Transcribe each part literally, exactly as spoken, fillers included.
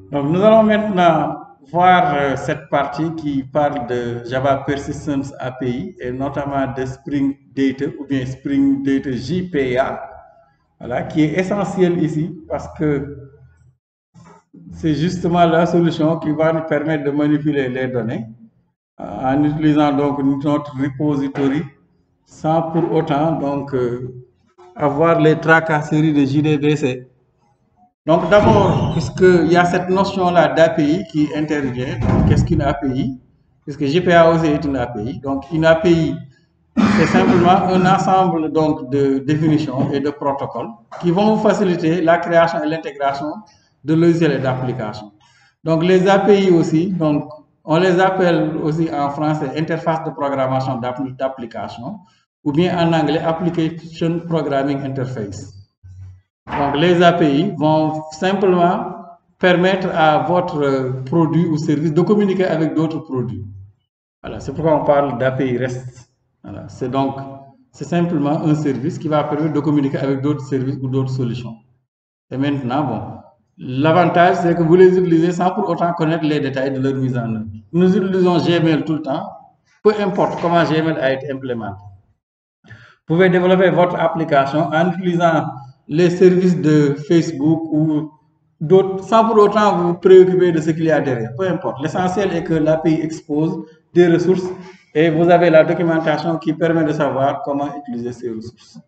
Donc, nous allons maintenant voir euh, cette partie qui parle de Java Persistence A P I et notamment de Spring Data ou bien Spring Data J P A, voilà, qui est essentiel ici parce que c'est justement la solution qui va nous permettre de manipuler les données euh, en utilisant donc notre repository sans pour autant donc euh, avoir les tracasseries de J D B C. Donc d'abord, puisqu'il y a cette notion-là d'A P I qui intervient, qu'est-ce qu'une A P I? Puisque J P A aussi est une A P I. Donc une A P I, c'est simplement un ensemble donc, de définitions et de protocoles qui vont faciliter la création et l'intégration de logiciels et d'applications. Donc les A P I aussi, donc, on les appelle aussi en français interface de programmation d'application ou bien en anglais Application Programming Interface. Donc, les A P I vont simplement permettre à votre produit ou service de communiquer avec d'autres produits. Voilà, c'est pourquoi on parle d'A P I REST. Voilà, c'est donc, c'est simplement un service qui va permettre de communiquer avec d'autres services ou d'autres solutions. Et maintenant, bon, l'avantage, c'est que vous les utilisez sans pour autant connaître les détails de leur mise en œuvre. Nous utilisons Gmail tout le temps, peu importe comment Gmail a été implémenté. Vous pouvez développer votre application en utilisant les services de Facebook ou d'autres, sans pour autant vous préoccuper de ce qu'il y a derrière. Peu importe. L'essentiel est que l'A P I expose des ressources et vous avez la documentation qui permet de savoir comment utiliser ces ressources.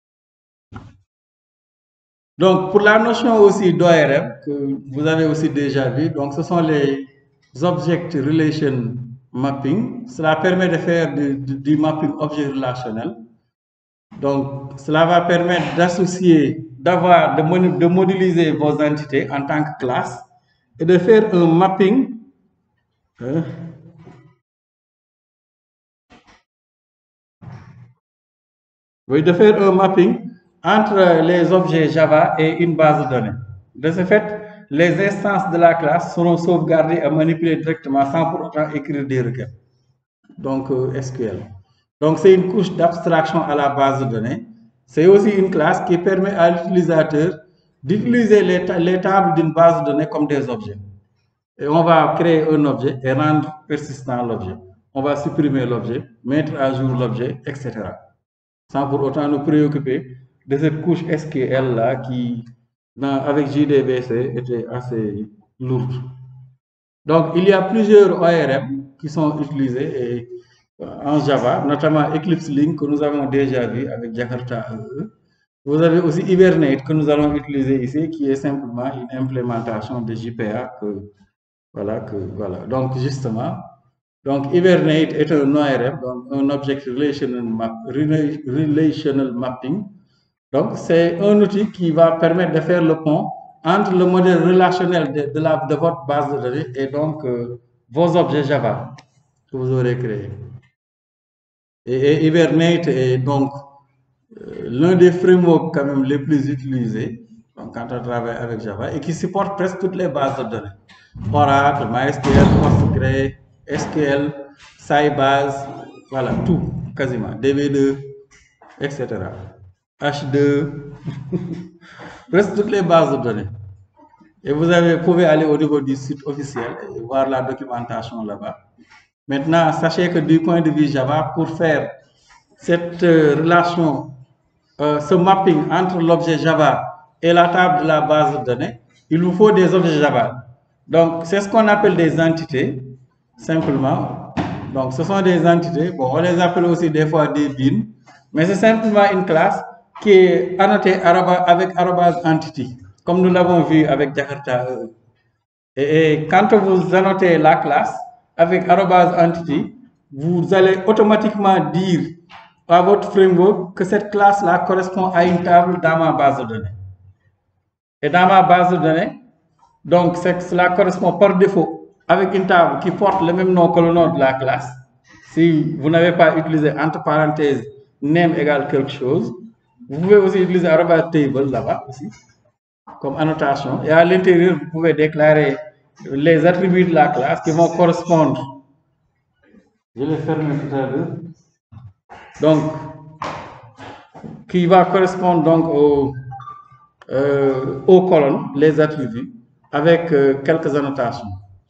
Donc, pour la notion aussi d'O R M, que vous avez aussi déjà vu, donc ce sont les Object Relation Mapping. Cela permet de faire du, du mapping objet relationnel. Donc, cela va permettre d'associer, d'avoir, de, de modéliser vos entités en tant que classe et de faire un mapping. Hein, oui, de faire un mapping entre les objets Java et une base de données. De ce fait, les instances de la classe seront sauvegardées et manipulées directement sans pour autant écrire des requêtes. Donc, euh, S Q L. Donc, c'est une couche d'abstraction à la base de données. C'est aussi une classe qui permet à l'utilisateur d'utiliser les, les tables d'une base de données comme des objets. Et on va créer un objet et rendre persistant l'objet. On va supprimer l'objet, mettre à jour l'objet, et cetera. Sans pour autant nous préoccuper de cette couche S Q L-là qui, dans, avec J D B C, était assez lourde. Donc, il y a plusieurs O R M qui sont utilisés et, en Java, notamment Eclipse Link que nous avons déjà vu avec Jakarta E E. Vous avez aussi Hibernate que nous allons utiliser ici, qui est simplement une implémentation de J P A que, voilà, que, voilà. Donc, justement, donc Hibernate est un O R M, donc un Object Relational, Map, Relational Mapping. Donc, c'est un outil qui va permettre de faire le pont entre le modèle relationnel de, de, la, de votre base de données et donc euh, vos objets Java que vous aurez créés. Et, et Hibernate est donc euh, l'un des frameworks quand même les plus utilisés donc, quand on travaille avec Java et qui supporte presque toutes les bases de données. Oracle, MySQL, Postgre, S Q L, Sybase, voilà, tout, quasiment, D B deux, et cetera. H deux, presque toutes les bases de données. Et vous avez, pouvez aller au niveau du site officiel et voir la documentation là-bas. Maintenant, sachez que du point de vue Java, pour faire cette euh, relation, euh, ce mapping entre l'objet Java et la table de la base de données, il vous faut des objets Java. Donc, c'est ce qu'on appelle des entités, simplement. Donc, ce sont des entités, bon, on les appelle aussi des fois des bins, mais c'est simplement une classe qui est annotée avec arrobase entity, comme nous l'avons vu avec Jakarta. Et, et quand vous annotez la classe avec arrobase entity, vous allez automatiquement dire à votre framework que cette classe-là correspond à une table dans ma base de données. Et dans ma base de données, donc cela correspond par défaut avec une table qui porte le même nom que le nom de la classe. Si vous n'avez pas utilisé entre parenthèses name égale quelque chose, vous pouvez aussi utiliser arrobase table là-bas aussi, comme annotation. Et à l'intérieur, vous pouvez déclarer les attributs de la classe qui vont correspondre. Je l'ai fermé tout à l'heure. Donc, qui va correspondre donc aux, euh, aux colonnes, les attributs. avec euh, quelques annotations.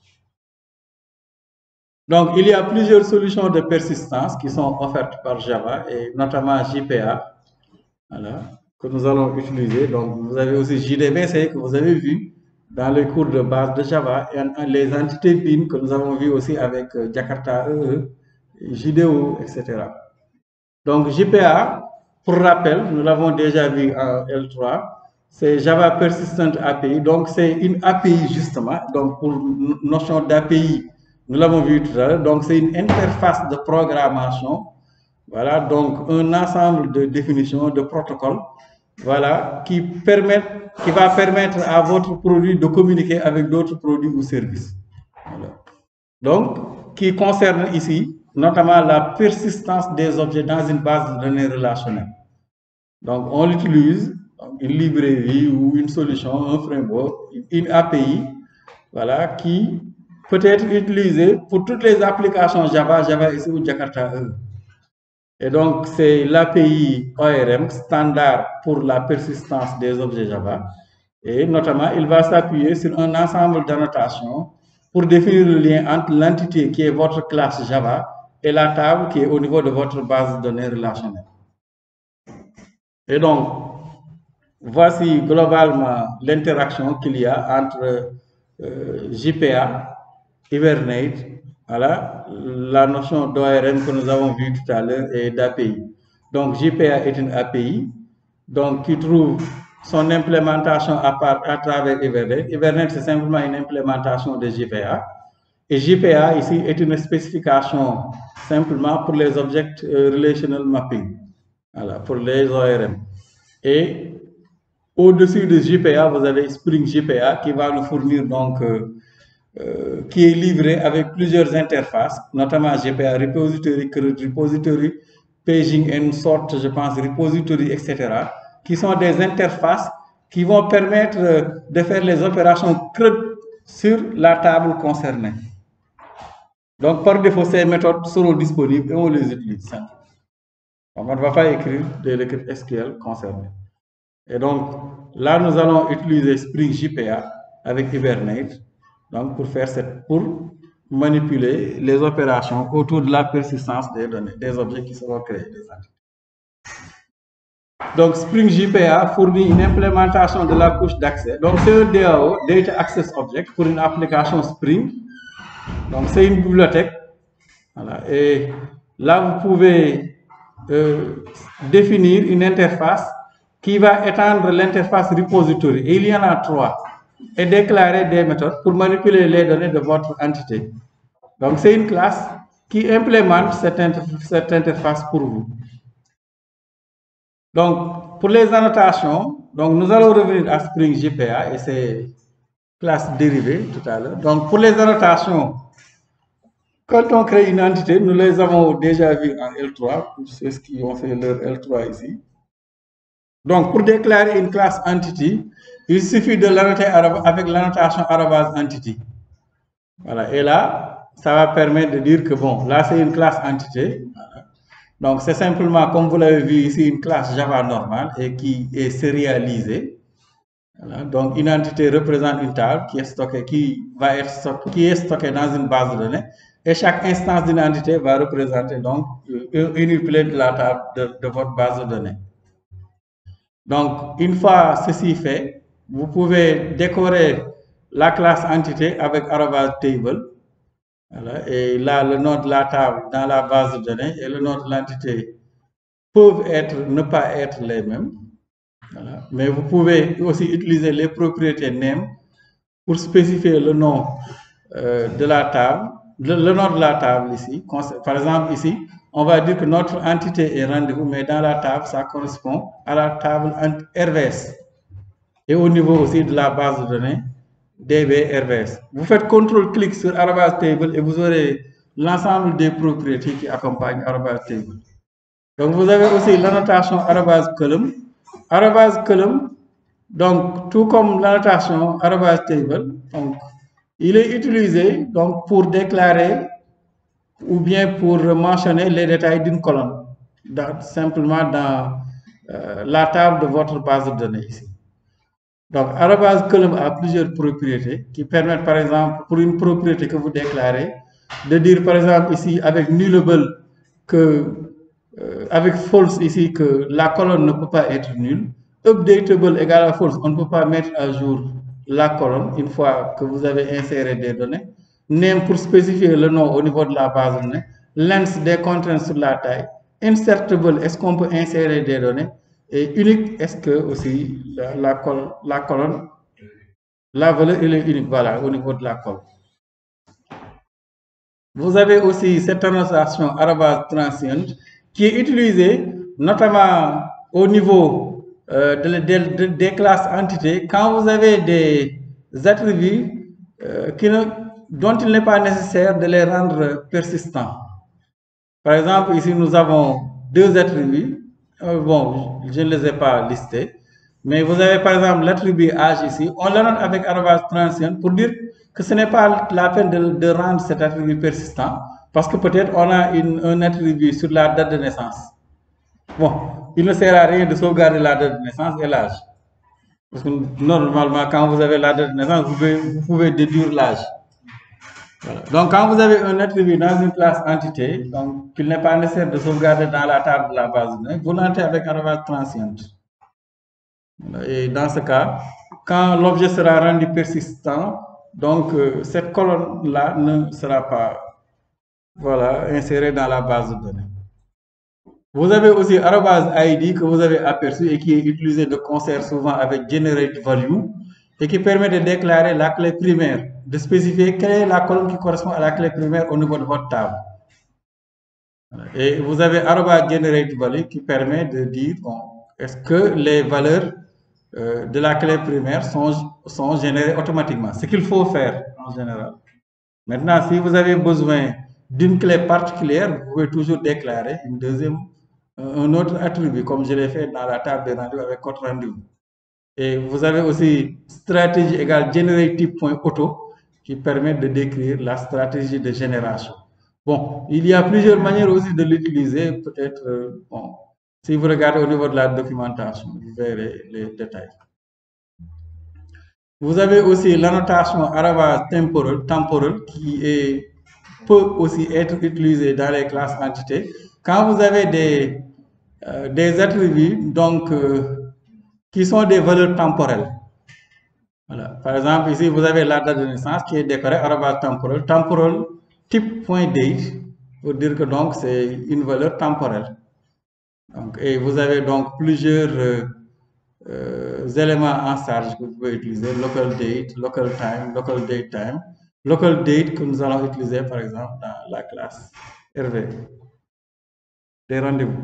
Donc, il y a plusieurs solutions de persistance qui sont offertes par Java et notamment J P A, voilà, que nous allons utiliser. Donc, vous avez aussi J D B C que vous avez vu dans les cours de base de Java et les entités B I M que nous avons vu aussi avec euh, Jakarta E E, J D O, et cetera. Donc, J P A, pour rappel, nous l'avons déjà vu en L trois, c'est Java Persistent A P I. Donc, c'est une A P I justement. Donc, pour notion d'A P I, nous l'avons vu tout à l'heure. Donc, c'est une interface de programmation. Voilà, donc un ensemble de définitions, de protocoles, voilà, qui permettent, qui va permettre à votre produit de communiquer avec d'autres produits ou services. Voilà. Donc, qui concerne ici notamment la persistance des objets dans une base de données relationnelle. Donc, on utilise une librairie ou une solution, un framework, une A P I, voilà, qui peut être utilisée pour toutes les applications Java, Java ici ou Jakarta E. Et donc, c'est l'A P I O R M standard pour la persistance des objets Java. Et notamment, il va s'appuyer sur un ensemble d'annotations pour définir le lien entre l'entité qui est votre classe Java et la table qui est au niveau de votre base de données relationnelle. Et donc, voici globalement l'interaction qu'il y a entre euh, J P A, Hibernate, voilà, la notion d'O R M que nous avons vue tout à l'heure et d'A P I. Donc, J P A est une A P I donc, qui trouve son implémentation à, part, à travers Hibernate. Hibernate, c'est simplement une implémentation de J P A. Et J P A, ici, est une spécification simplement pour les Object Relational Mapping, voilà, pour les O R M. Et au-dessus de J P A, vous avez Spring J P A qui va nous fournir donc, euh, euh, qui est livré avec plusieurs interfaces, notamment J P A Repository, CRUD Repository, Paging and Sort, je pense, Repository, et cetera, qui sont des interfaces qui vont permettre de faire les opérations CRUD sur la table concernée. Donc, par défaut, ces méthodes seront disponibles et on les utilise simplement. On ne va pas écrire des requêtes S Q L concernées. Et donc, là, nous allons utiliser Spring J P A avec Hibernate donc pour, faire cette, pour manipuler les opérations autour de la persistance des données, des objets qui seront créés. Des donc, Spring J P A fournit une implémentation de la couche d'accès. Donc, c'est un D A O, Data Access Object, pour une application Spring. Donc, c'est une bibliothèque. Voilà. Et là, vous pouvez euh, définir une interface qui va étendre l'interface repository. Et il y en a trois. Et déclarer des méthodes pour manipuler les données de votre entité. Donc, c'est une classe qui implémente cette, inter cette interface pour vous. Donc, pour les annotations, donc nous allons revenir à Spring J P A et ses classes dérivées tout à l'heure. Donc, pour les annotations, quand on crée une entité, nous les avons déjà vues en L trois, pour ceux qui ont fait leur L trois ici. Donc, pour déclarer une classe entity, il suffit de l'annoter avec l'annotation arrobase entity. Voilà, et là, ça va permettre de dire que bon, là c'est une classe entité. Voilà. Donc, c'est simplement, comme vous l'avez vu ici, une classe Java normale et qui est sérialisée. Voilà. Donc, une entité représente une table qui est stockée, qui va être stockée, qui est stockée dans une base de données. Et chaque instance d'une entité va représenter donc une replay de la table de, de votre base de données. Donc, une fois ceci fait, vous pouvez décorer la classe entité avec arrobase table. Voilà. Et là, le nom de la table dans la base de données et le nom de l'entité peuvent être, ne pas être les mêmes. Voilà. Mais vous pouvez aussi utiliser les propriétés name pour spécifier le nom euh, de la table, le, le nom de la table ici. Par exemple, ici, on va dire que notre entité est rendez-vous, mais dans la table, ça correspond à la table R V S. Et au niveau aussi de la base de données, D B R V S. Vous faites contrôle-clic sur arrobase table et vous aurez l'ensemble des propriétés qui accompagnent arrobase table. Donc, vous avez aussi l'annotation arrobase column. Arrobase column, donc, tout comme l'annotation arrobase table, donc, il est utilisé donc, pour déclarer ou bien pour mentionner les détails d'une colonne, dans, simplement dans euh, la table de votre base de données ici. Donc, arrobase column a plusieurs propriétés qui permettent, par exemple, pour une propriété que vous déclarez, de dire, par exemple, ici, avec nullable, que, euh, avec false, ici, que la colonne ne peut pas être nulle. Updatable égale à false, on ne peut pas mettre à jour la colonne une fois que vous avez inséré des données. Name pour spécifier le nom au niveau de la base de données. Length des contraintes sur la taille. Insertable, est-ce qu'on peut insérer des données? Et unique, est-ce que aussi la, la, col, la colonne, la valeur elle est unique, voilà, au niveau de la colonne. Vous avez aussi cette annotation arrobase transient qui est utilisée notamment au niveau euh, de, de, de, des classes entités quand vous avez des attributs euh, qui ne, dont il n'est pas nécessaire de les rendre persistants. Par exemple, ici nous avons deux attributs. Euh, bon, je ne les ai pas listés. Mais vous avez par exemple l'attribut âge ici. On le note avec arrobase transient pour dire que ce n'est pas la peine de, de rendre cet attribut persistant. Parce que peut-être on a une, un attribut sur la date de naissance. Bon, il ne sert à rien de sauvegarder la date de naissance et l'âge. Parce que normalement, quand vous avez la date de naissance, vous pouvez, vous pouvez déduire l'âge. Voilà. Donc, quand vous avez un attribut dans une classe entité, donc qu'il n'est pas nécessaire de sauvegarder dans la table de la base de données, vous l'entrez avec arrobase transient. Et dans ce cas, quand l'objet sera rendu persistant, donc euh, cette colonne-là ne sera pas voilà, insérée dans la base de données. Vous avez aussi arrobase I D que vous avez aperçu et qui est utilisé de concert souvent avec generate value et qui permet de déclarer la clé primaire, de spécifier quelle est la colonne qui correspond à la clé primaire au niveau de votre table. Et vous avez arrobase generate value qui permet de dire bon, est-ce que les valeurs euh, de la clé primaire sont, sont générées automatiquement, ce qu'il faut faire en général. Maintenant, si vous avez besoin d'une clé particulière, vous pouvez toujours déclarer une deuxième, un autre attribut, comme je l'ai fait dans la table de rendez-vous avec votre rendez-vous. Et vous avez aussi stratégie égale generative.auto qui permet de décrire la stratégie de génération. Bon, il y a plusieurs manières aussi de l'utiliser, peut-être, euh, bon, si vous regardez au niveau de la documentation, vous verrez les détails. Vous avez aussi l'annotation arrobase temporal, temporal qui est, peut aussi être utilisée dans les classes entités. Quand vous avez des, euh, des attributs donc, euh, qui sont des valeurs temporelles. Voilà. Par exemple, ici, vous avez la date de naissance qui est décorée arrobase temporal, temporal type.date pour dire que donc c'est une valeur temporelle. Donc, et vous avez donc plusieurs euh, euh, éléments en charge que vous pouvez utiliser, local date, local time, local date time, local date que nous allons utiliser par exemple dans la classe R V, des rendez-vous.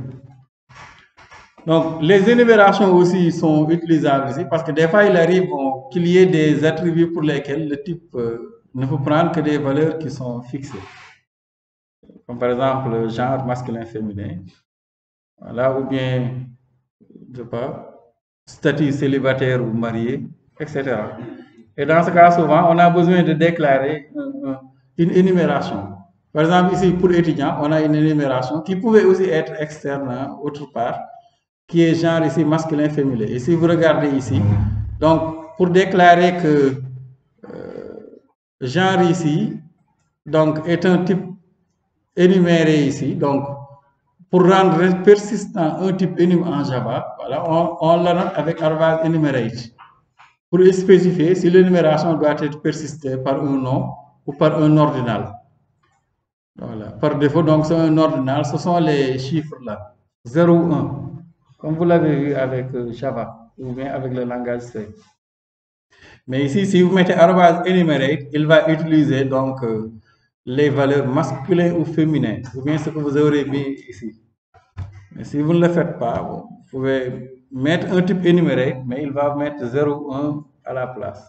Donc, les énumérations aussi sont utilisables ici parce que des fois, il arrive bon, qu'il y ait des attributs pour lesquels le type euh, ne peut prendre que des valeurs qui sont fixées. Comme par exemple le genre masculin-féminin. Voilà, ou bien, je sais pas, statut célibataire ou marié, et cetera. Et dans ce cas, souvent, on a besoin de déclarer euh, une énumération. Par exemple, ici, pour étudiants, on a une énumération qui pouvait aussi être externe, hein, autre part, qui est genre ici masculin-féminin. Et si vous regardez ici, donc, pour déclarer que euh, genre ici, donc, est un type énuméré ici, donc, pour rendre persistant un type enum en Java, voilà, on, on la note avec arrobase enumerate. Pour spécifier si l'énumération doit être persistée par un nom ou par un ordinal. Voilà. Par défaut, donc c'est un ordinal, ce sont les chiffres là, zéro ou un, comme vous l'avez vu avec Java ou bien avec le langage C. Mais ici, si vous mettez arrobase enumerate, il va utiliser donc euh, les valeurs masculines ou féminines, ou bien ce que vous aurez mis ici. Mais si vous ne le faites pas, bon, vous pouvez mettre un type énuméré, mais il va mettre zéro ou un à la place.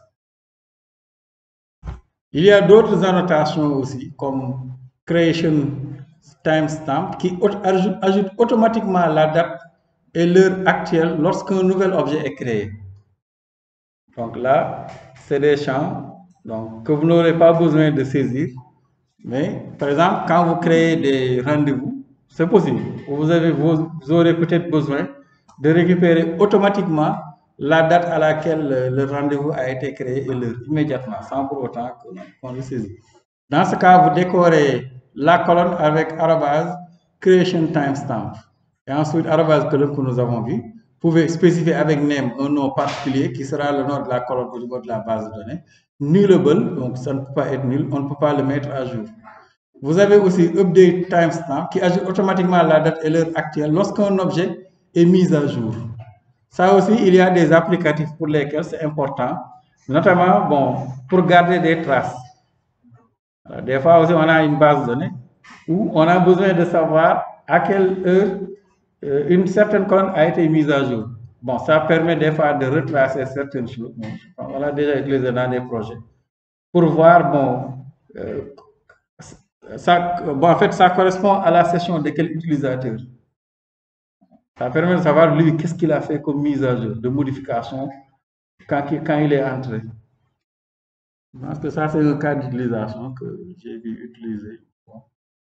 Il y a d'autres annotations aussi, comme creation timestamp, qui ajoute, ajoute automatiquement la date et l'heure actuelle lorsqu'un nouvel objet est créé. Donc là, c'est des champs donc, que vous n'aurez pas besoin de saisir. Mais par exemple, quand vous créez des rendez-vous, c'est possible. Vous, avez, vous aurez peut-être besoin de récupérer automatiquement la date à laquelle le rendez-vous a été créé et l'heure, immédiatement, sans pour autant qu'on le saisisse. Dans ce cas, vous décorez la colonne avec arrobase creation timestamp. Et ensuite, arrobase colonne que nous avons vu. Vous pouvez spécifier avec name un nom particulier qui sera le nom de la colonne au niveau de la base de données. Nullable, donc ça ne peut pas être nul, on ne peut pas le mettre à jour. Vous avez aussi update timestamp qui ajoute automatiquement la date et l'heure actuelle lorsqu'un objet est mis à jour. Ça aussi, il y a des applicatifs pour lesquels c'est important, notamment bon, pour garder des traces. Alors, des fois aussi, on a une base de données où on a besoin de savoir à quelle heure euh, une certaine colonne a été mise à jour. Bon, ça permet des fois de retracer certaines choses. Bon, on l'a déjà utilisé dans des projets. Pour voir, bon, euh, ça, bon, en fait, ça correspond à la session de quel utilisateur. Ça permet de savoir, lui, qu'est-ce qu'il a fait comme mise à jour, de modification, quand, quand il est entré. Je pense que ça, c'est un cas d'utilisation que j'ai vu utiliser. Bon.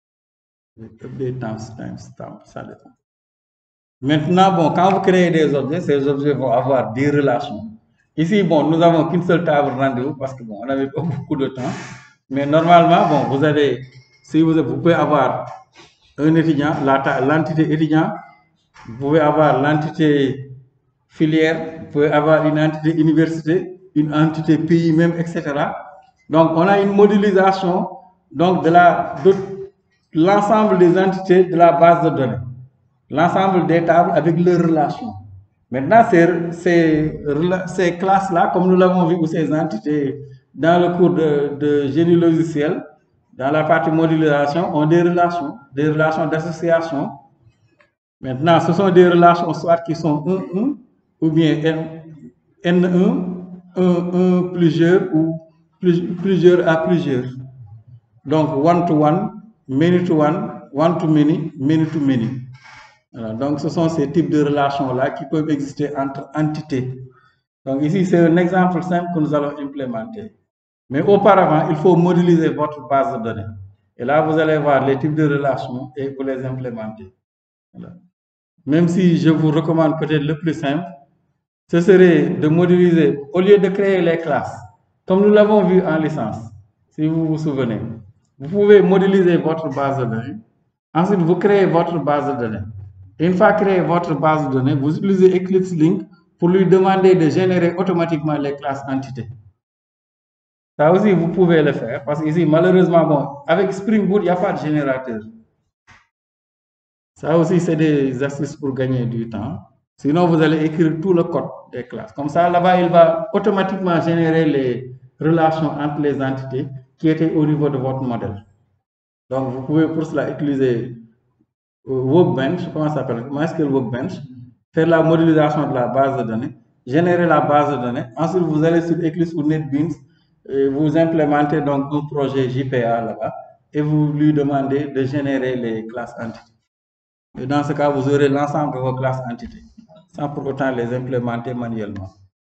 Update timestamp, ça dépend. Maintenant, bon, quand vous créez des objets, ces objets vont avoir des relations. Ici, bon, nous n'avons qu'une seule table rendez-vous parce que bon, on n'avait pas beaucoup de temps. Mais normalement, bon, vous avez, si vous, vous pouvez avoir un étudiant, l'entité étudiant, vous pouvez avoir l'entité filière, vous pouvez avoir une entité université, une entité pays même, et cetera. Donc, on a une modélisation donc, de l'ensemble de des entités de la base de données, l'ensemble des tables avec leurs relations. Maintenant, ces, ces, ces classes-là, comme nous l'avons vu, ou ces entités dans le cours de, de génie logiciel, dans la partie modélisation, ont des relations, des relations d'association. Maintenant, ce sont des relations soit qui sont un un, ou bien N un, un, un, plusieurs, ou plus, plusieurs à plusieurs. Donc, one to one, many to one, one to many, many to many. Voilà, donc, ce sont ces types de relations-là qui peuvent exister entre entités. Donc, ici, c'est un exemple simple que nous allons implémenter. Mais auparavant, il faut modéliser votre base de données. Et là, vous allez voir les types de relations et vous les implémenter. Voilà. Même si je vous recommande peut-être le plus simple, ce serait de modéliser, au lieu de créer les classes, comme nous l'avons vu en licence, si vous vous souvenez. Vous pouvez modéliser votre base de données. Ensuite, vous créez votre base de données. Une fois créé votre base de données, vous utilisez Eclipse Link pour lui demander de générer automatiquement les classes entités. Ça aussi, vous pouvez le faire parce qu'ici, malheureusement, bon, avec Spring Boot, il n'y a pas de générateur. Ça aussi, c'est des astuces pour gagner du temps. Sinon, vous allez écrire tout le code des classes. Comme ça, là-bas, il va automatiquement générer les relations entre les entités qui étaient au niveau de votre modèle. Donc, vous pouvez pour cela utiliser Workbench, comment ça s'appelle, MySQL Workbench, faire la modélisation de la base de données, générer la base de données. Ensuite, vous allez sur Eclipse ou NetBeans, et vous implémentez donc un projet J P A là-bas et vous lui demandez de générer les classes entités. Et dans ce cas, vous aurez l'ensemble de vos classes entités, sans pour autant les implémenter manuellement.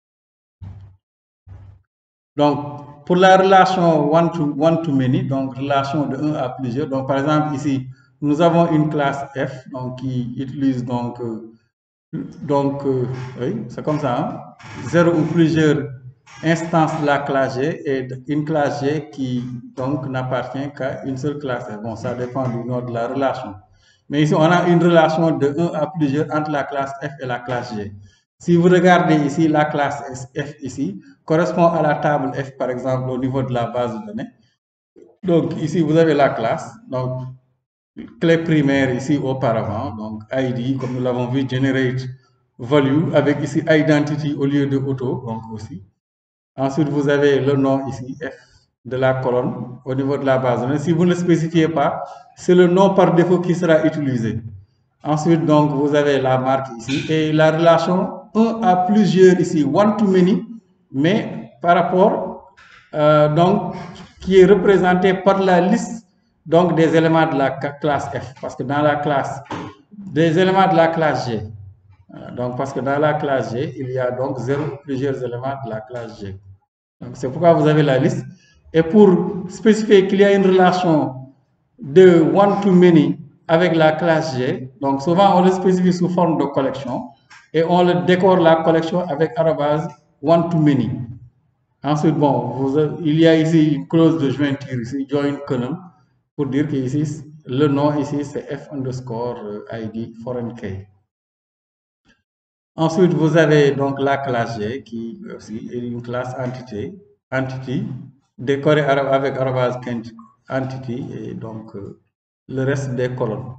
Donc, pour la relation one to, one to many, donc relation de un à plusieurs, donc par exemple ici, nous avons une classe F donc, qui utilise donc, euh, donc euh, oui, c'est comme ça, hein, zéro ou plusieurs instances de la classe G et une classe G qui donc n'appartient qu'à une seule classe F. Bon, ça dépend du nom de la relation. Mais ici, on a une relation de un à plusieurs entre la classe F et la classe G. Si vous regardez ici, la classe F ici correspond à la table F, par exemple, au niveau de la base de données. Donc, ici, vous avez la classe, donc clé primaire ici auparavant, donc I D, comme nous l'avons vu, generate value, avec ici identity au lieu de auto, donc aussi. Ensuite, vous avez le nom ici, F, de la colonne au niveau de la base de données. Si vous ne le spécifiez pas, c'est le nom par défaut qui sera utilisé. Ensuite, donc, vous avez la marque ici et la relation un à plusieurs ici, one to many, mais par rapport, euh, donc, qui est représenté par la liste donc, des éléments de la classe F. Parce que dans la classe, des éléments de la classe G. Donc, parce que dans la classe G, il y a donc zéro plusieurs éléments de la classe G. Donc, c'est pourquoi vous avez la liste. Et pour spécifier qu'il y a une relation de one to many avec la classe G, donc souvent on le spécifie sous forme de collection. et on le décore la collection avec arrobase one to many. Ensuite, bon, vous, il y a ici une clause de jointure ici, join column, pour dire que ici, le nom ici, c'est f underscore id foreign key. Ensuite, vous avez donc la classe G qui aussi est une classe entité, entity, décorée avec arrobase entity et donc euh, le reste des colonnes.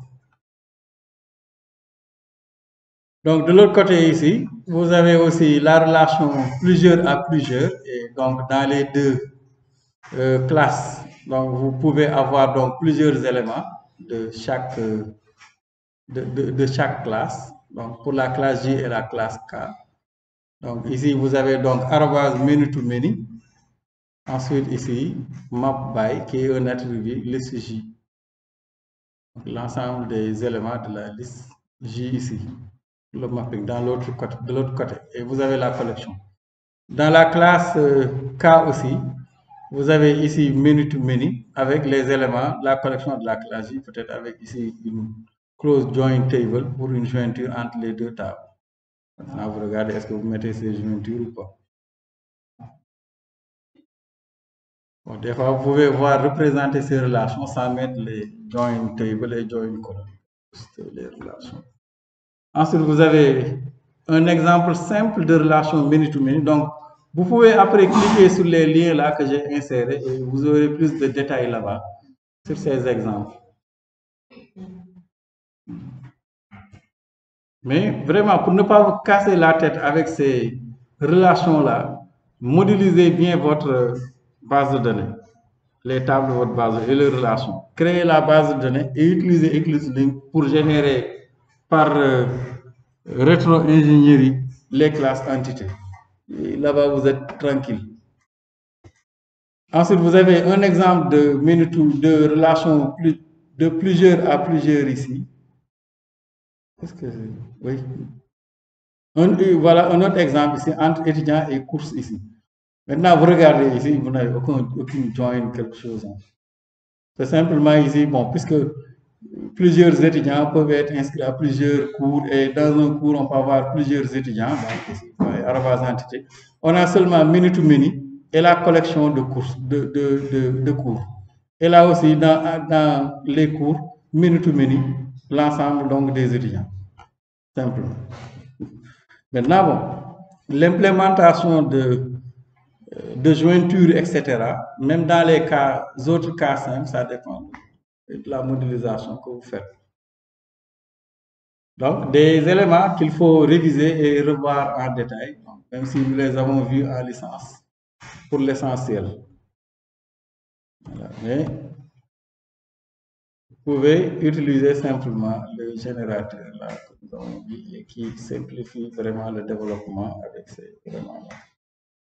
Donc, de l'autre côté ici, vous avez aussi la relation plusieurs à plusieurs et donc dans les deux euh, classes, donc vous pouvez avoir donc plusieurs éléments de chaque, euh, de, de, de chaque classe. Donc, pour la classe J et la classe K. Donc, ici, vous avez donc arrobase many to many. Ensuite, ici, map by, qui est un attribut liste J. L'ensemble des éléments de la liste J ici. Le mapping dans l'autre côté, de l'autre côté. Et vous avez la collection. Dans la classe euh, K aussi, vous avez ici many to many avec les éléments, la collection de la classe J, peut-être avec ici une close join table pour une jointure entre les deux tables. Maintenant, vous regardez, est-ce que vous mettez ces jointures ou pas? Bon, des fois, vous pouvez voir représenter ces relations sans mettre les join table et join column. Juste les relations. Ensuite, vous avez un exemple simple de relation many to many. Donc, vous pouvez après cliquer sur les liens là que j'ai insérés et vous aurez plus de détails là-bas sur ces exemples. Mais vraiment, pour ne pas vous casser la tête avec ces relations-là, modélisez bien votre base de données, les tables de votre base et les relations. Créez la base de données et utilisez Eclipse Link pour générer par euh, rétro-ingénierie les classes entités. Là-bas, vous êtes tranquille. Ensuite, vous avez un exemple de many to, de relation plus, de plusieurs à plusieurs ici. Qu'est-ce que c'est? Oui. Un, voilà un autre exemple ici entre étudiants et courses ici. Maintenant, vous regardez ici, vous n'avez aucun, aucune join, quelque chose. C'est simplement ici, bon, puisque plusieurs étudiants peuvent être inscrits à plusieurs cours et dans un cours, on peut avoir plusieurs étudiants. Donc, ici, arobase entité. On a seulement many to many et la collection de cours. De, de, de, de cours. Et là aussi, dans, dans les cours, many to many, l'ensemble donc des étudiants. Simplement. Maintenant, bon, l'implémentation de, de jointure, et cetera, même dans les cas, autres cas simples, ça dépend de la modélisation que vous faites. Donc, des éléments qu'il faut réviser et revoir en détail, même si nous les avons vus en licence, pour l'essentiel. Voilà. Mais vous pouvez utiliser simplement le générateur là, que nous avons dit, et qui simplifie vraiment le développement avec ces éléments-là.